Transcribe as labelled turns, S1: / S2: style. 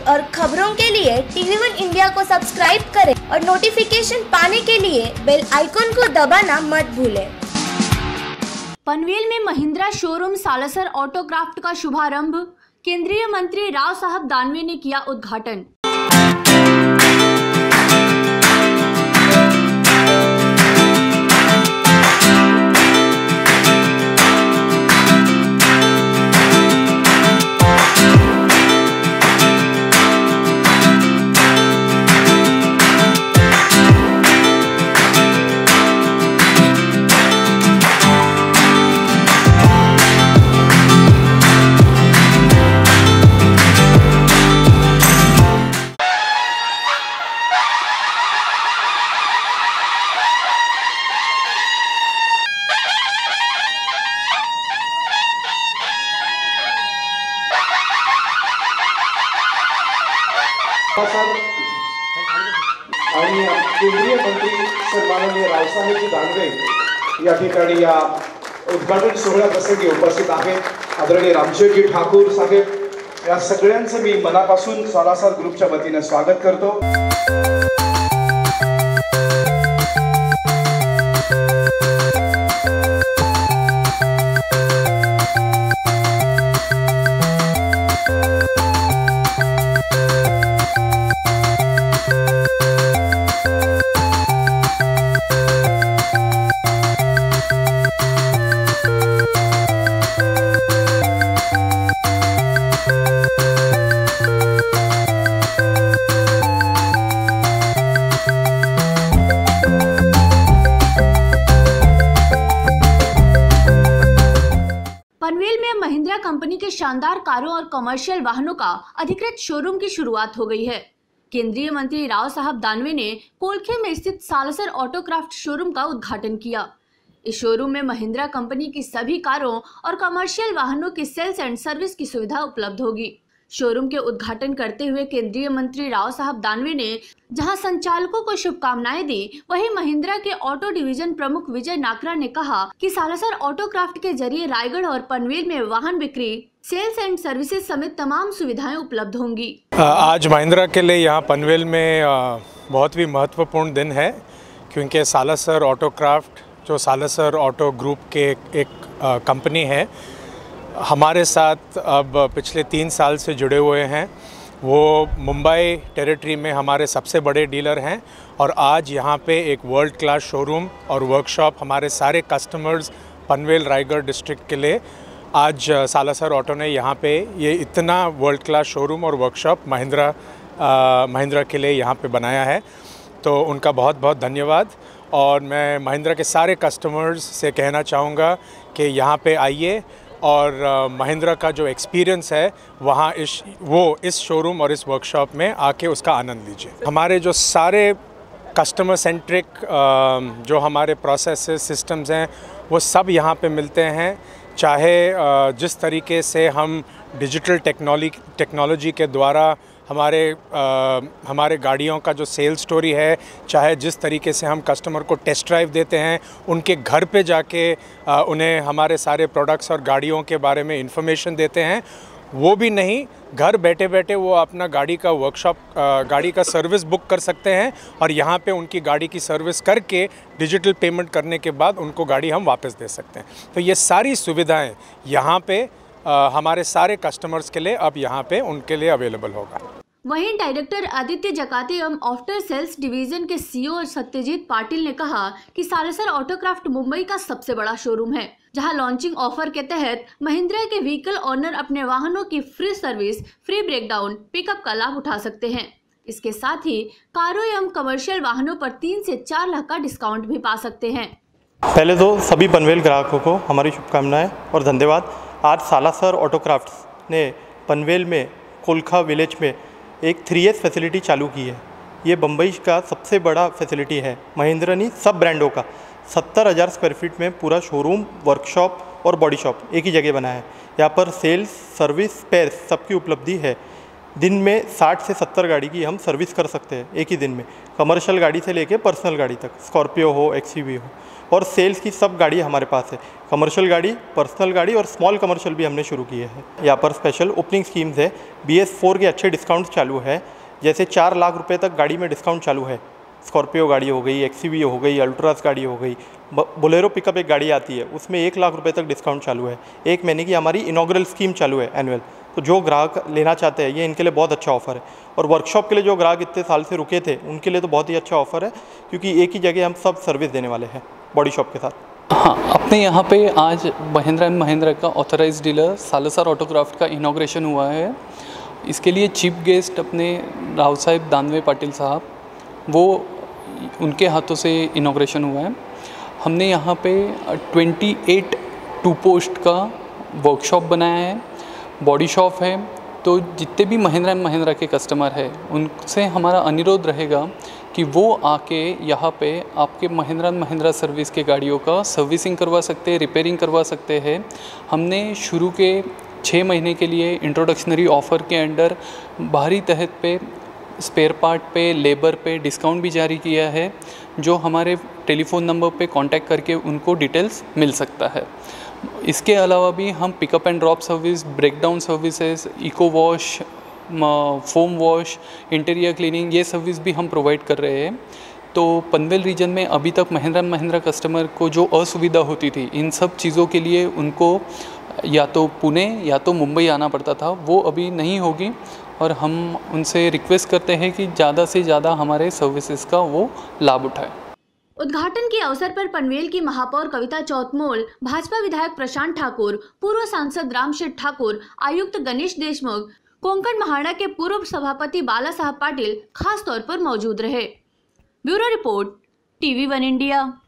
S1: और खबरों के लिए TV1 इंडिया को सब्सक्राइब करें और नोटिफिकेशन पाने के लिए बेल आइकॉन को दबाना मत भूलें।
S2: पनवेल में महिंद्रा शोरूम सालासर ऑटोक्राफ्ट का शुभारंभ, केंद्रीय मंत्री राव साहब दानवे ने किया उद्घाटन।
S3: आणि केंद्रीय मंत्री सन्माननीय रावसाहेबजी दानवे या ठिकाणी या उद्घाटन सोहळ्याप्रसंगी उपस्थित आहेत। आदरणीय रामशेठजी ठाकूर साहेब या सगळ्यांचं मी मनापासून सालासर ग्रुपच्या वतीने स्वागत करतो।
S2: पनवेल में महिंद्रा कंपनी के शानदार कारों और कमर्शियल वाहनों का अधिकृत शोरूम की शुरुआत हो गई है। केंद्रीय मंत्री राव साहब दानवे ने कोलखे में स्थित सालासर ऑटोक्राफ्ट शोरूम का उद्घाटन किया। इस शोरूम में महिंद्रा कंपनी की सभी कारों और कमर्शियल वाहनों की सेल्स एंड सर्विस की सुविधा उपलब्ध होगी। शोरूम के उद्घाटन करते हुए केंद्रीय मंत्री राव साहब दानवे ने जहां संचालकों को शुभकामनाएं दी, वहीं महिंद्रा के ऑटो डिवीजन प्रमुख विजय नाकरा ने कहा कि सालासर ऑटोक्राफ्ट के जरिए रायगढ़ और पनवेल में वाहन बिक्री, सेल्स एंड सर्विसेज समेत तमाम सुविधाएं उपलब्ध होंगी।
S4: आज महिंद्रा के लिए यहाँ पनवेल में बहुत ही महत्वपूर्ण दिन है, क्योंकि सालासर ऑटोक्राफ्ट जो सालासर ऑटो ग्रुप के एक कंपनी है, हमारे साथ अब पिछले 3 साल से जुड़े हुए हैं। वो मुंबई टेरिटरी में हमारे सबसे बड़े डीलर हैं और आज यहाँ पे एक वर्ल्ड क्लास शोरूम और वर्कशॉप हमारे सारे कस्टमर्स पनवेल रायगढ़ डिस्ट्रिक्ट के लिए आज सालासर ऑटो ने यहाँ पे ये इतना वर्ल्ड क्लास शोरूम और वर्कशॉप महिंद्रा के लिए यहाँ पे बनाया है। तो उनका बहुत बहुत धन्यवाद। और मैं महिंद्रा के सारे कस्टमर्स से कहना चाहूँगा कि यहाँ पे आइए और महिंद्रा का जो एक्सपीरियंस है वहाँ इस शोरूम और इस वर्कशॉप में आके उसका आनंद लीजिए। हमारे जो सारे कस्टमर सेंट्रिक जो हमारे प्रोसेसेस सिस्टम्स हैं वो सब यहाँ पे मिलते हैं। चाहे जिस तरीके से हम डिजिटल टेक्नोलॉजी के द्वारा हमारे गाड़ियों का जो सेल स्टोरी है, चाहे जिस तरीके से हम कस्टमर को टेस्ट ड्राइव देते हैं, उनके घर पे जाके उन्हें हमारे सारे प्रोडक्ट्स और गाड़ियों के बारे में इंफॉर्मेशन देते हैं, वो भी नहीं, घर बैठे बैठे वो अपना गाड़ी का वर्कशॉप गाड़ी का सर्विस बुक कर सकते हैं और यहाँ पे उनकी गाड़ी की सर्विस करके डिजिटल पेमेंट करने के बाद उनको गाड़ी हम वापस दे सकते हैं। तो ये सारी सुविधाएं यहाँ पे हमारे सारे कस्टमर्स के लिए अब यहाँ पे उनके लिए अवेलेबल होगा।
S2: वहीं डायरेक्टर आदित्य जकाते एवं आफ्टर सेल्स डिवीजन के CEO सत्यजीत पाटिल ने कहा कि सालासर ऑटोक्राफ्ट मुंबई का सबसे बड़ा शोरूम है, जहां लॉन्चिंग ऑफर के तहत महिंद्रा के व्हीकल ओनर अपने वाहनों की free service, free breakdown, pickup का लाभ उठा सकते हैं। इसके साथ ही कारों एवं कमर्शियल वाहनों पर 3 से 4 लाख का डिस्काउंट भी पा सकते हैं।
S5: पहले तो सभी पनवेल ग्राहकों को हमारी शुभकामनाएं और धन्यवाद। आज सालासर ऑटोक्राफ्ट ने पनवेल में कोलखा विलेज में एक 3S फैसिलिटी चालू की है। ये बम्बई का सबसे बड़ा फैसिलिटी है। महिंद्रा ने सब ब्रांडों का 70,000 स्क्वायर फीट में पूरा शोरूम, वर्कशॉप और बॉडी शॉप एक ही जगह बनाया है। यहाँ पर सेल्स, सर्विस, स्पेयर्स सबकी उपलब्धि है। दिन में 60 से 70 गाड़ी की हम सर्विस कर सकते हैं एक ही दिन में, कमर्शियल गाड़ी से लेके पर्सनल गाड़ी तक, स्कॉर्पियो हो, XUV हो, और सेल्स की सब गाड़ी हमारे पास है। कमर्शियल गाड़ी, पर्सनल गाड़ी और स्मॉल कमर्शियल भी हमने शुरू किए हैं। यहाँ पर स्पेशल ओपनिंग स्कीम्स है, BS4 के अच्छे डिस्काउंट्स चालू है। जैसे 4 लाख रुपए तक गाड़ी में डिस्काउंट चालू है। स्कॉर्पियो गाड़ी हो गई, XUV हो गई, अल्ट्रास गाड़ी हो गई, बोलेरो पिकअप एक गाड़ी आती है, उसमें 1 लाख रुपए तक डिस्काउंट चालू है। 1 महीने की हमारी इनॉग्रल स्कीम चालू है एनुअल। तो जो ग्राहक लेना चाहते हैं ये इनके लिए बहुत अच्छा ऑफ़र है। और वर्कशॉप के लिए जो ग्राहक इतने साल से रुके थे उनके लिए तो बहुत ही अच्छा ऑफ़र है, क्योंकि एक ही जगह हम सब सर्विस देने वाले हैं बॉडी शॉप के साथ।
S6: हाँ, अपने यहाँ पे आज महिंद्रा एंड महिंद्रा का ऑथराइज डीलर सालासर ऑटोक्राफ्ट का इनॉग्रेशन हुआ है। इसके लिए चीफ गेस्ट अपने राव साहेब दानवे पाटिल साहब, वो उनके हाथों से इनॉग्रेशन हुआ है। हमने यहाँ पे 28 टू पोस्ट का वर्कशॉप बनाया है, बॉडी शॉप है। तो जितने भी महिंद्रा एंड महिंद्रा के कस्टमर है उनसे हमारा अनुरोध रहेगा कि वो आके यहाँ पे आपके महिंद्रा एंड महिंद्रा सर्विस के गाड़ियों का सर्विसिंग करवा सकते हैं, रिपेयरिंग करवा सकते हैं। हमने शुरू के 6 महीने के लिए इंट्रोडक्शनरी ऑफ़र के अंडर बाहरी तहत पे स्पेयर पार्ट पे, लेबर पे डिस्काउंट भी जारी किया है, जो हमारे टेलीफोन नंबर पे कांटेक्ट करके उनको डिटेल्स मिल सकता है। इसके अलावा भी हम pickup and drop service, breakdown services, eco wash, foam wash, interior cleaning, ये सर्विस भी हम प्रोवाइड कर रहे हैं। तो पनवेल रीजन में अभी तक महिंद्रा महिंद्रा कस्टमर को जो असुविधा होती थी, इन सब चीज़ों के लिए उनको या तो पुणे या तो मुंबई आना पड़ता था, वो अभी नहीं होगी। और हम उनसे रिक्वेस्ट करते हैं कि ज़्यादा से ज़्यादा हमारे सर्विसेज का वो लाभ उठाए।
S2: उद्घाटन के अवसर पर पनवेल की महापौर कविता चौतमोल, भाजपा विधायक प्रशांत ठाकुर, पूर्व सांसद रामशेठ ठाकुर, आयुक्त गणेश देशमुख, कोंकण महाड़ा के पूर्व सभापति बाला साहब पाटिल खास तौर पर मौजूद रहे। Bureau report, TV1 India.